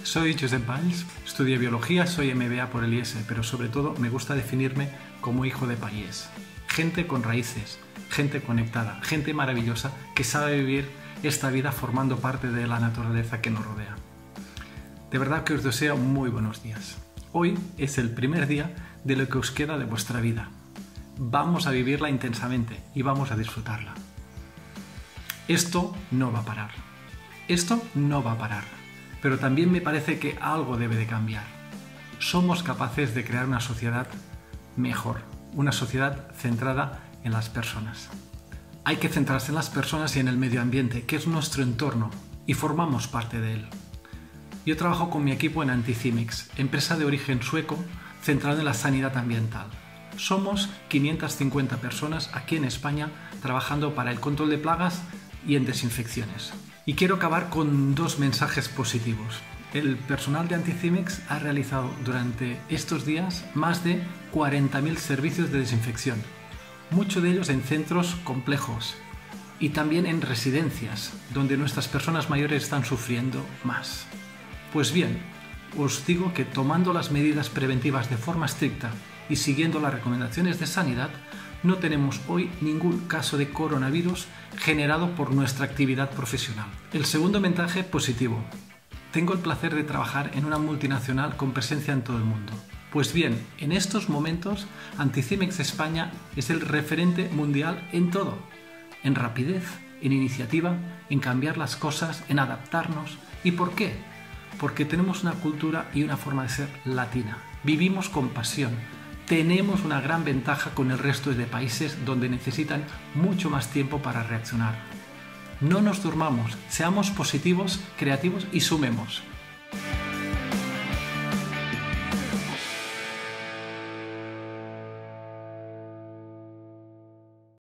Soy Josep Valls, estudié biología, soy MBA por el IES, pero sobre todo me gusta definirme como hijo de país. Gente con raíces, gente conectada, gente maravillosa que sabe vivir esta vida formando parte de la naturaleza que nos rodea. De verdad que os deseo muy buenos días. Hoy es el primer día de lo que os queda de vuestra vida. Vamos a vivirla intensamente y vamos a disfrutarla. Esto no va a parar. Esto no va a parar. Pero también me parece que algo debe de cambiar. Somos capaces de crear una sociedad mejor, una sociedad centrada en las personas. Hay que centrarse en las personas y en el medio ambiente, que es nuestro entorno, y formamos parte de él. Yo trabajo con mi equipo en Anticimex, empresa de origen sueco centrada en la sanidad ambiental. Somos 550 personas aquí en España trabajando para el control de plagas y en desinfecciones. Y quiero acabar con dos mensajes positivos. El personal de Anticimex ha realizado durante estos días más de 40.000 servicios de desinfección, muchos de ellos en centros complejos y también en residencias, donde nuestras personas mayores están sufriendo más. Pues bien, os digo que tomando las medidas preventivas de forma estricta y siguiendo las recomendaciones de sanidad, no tenemos hoy ningún caso de coronavirus generado por nuestra actividad profesional. El segundo mensaje positivo. Tengo el placer de trabajar en una multinacional con presencia en todo el mundo. Pues bien, en estos momentos, Anticimex España es el referente mundial en todo. En rapidez, en iniciativa, en cambiar las cosas, en adaptarnos. ¿Y por qué? Porque tenemos una cultura y una forma de ser latina. Vivimos con pasión. Tenemos una gran ventaja con el resto de países donde necesitan mucho más tiempo para reaccionar. No nos durmamos, seamos positivos, creativos y sumemos.